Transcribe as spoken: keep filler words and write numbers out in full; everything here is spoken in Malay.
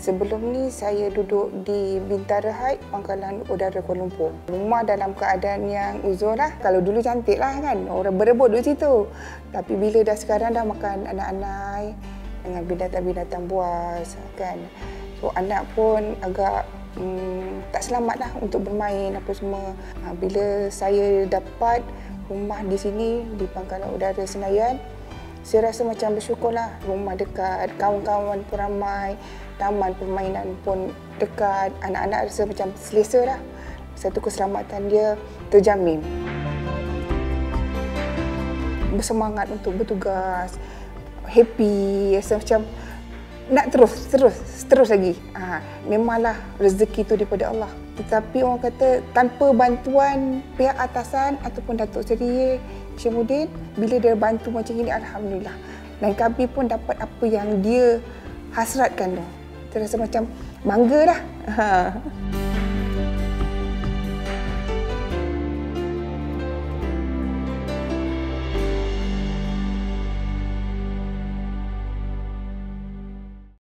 Sebelum ni saya duduk di Bintara Heights, Pangkalan Udara Kuala Lumpur. Rumah dalam keadaan yang uzur lah. Kalau dulu cantik lah kan, orang berebut di situ. Tapi bila dah sekarang dah makan anak-anak dengan binatang-binatang buas kan. So anak pun agak hmm, tak selamat lah untuk bermain apa semua. Ha, bila saya dapat rumah di sini di Pangkalan Udara Senayan, saya rasa macam bersyukurlah. Rumah dekat, kawan-kawan pun ramai, taman permainan pun dekat, anak-anak rasa macam selesa lah. Satu keselamatan dia terjamin. Bersemangat untuk bertugas, happy, rasa macam nak terus, terus, terus lagi. Ha, memanglah rezeki itu daripada Allah. Tetapi orang kata tanpa bantuan pihak atasan ataupun Datuk Seri Syamudin, bila dia bantu macam ini, alhamdulillah. Dan kami pun dapat apa yang dia hasratkan tu. Terasa macam bangga dah. Ha.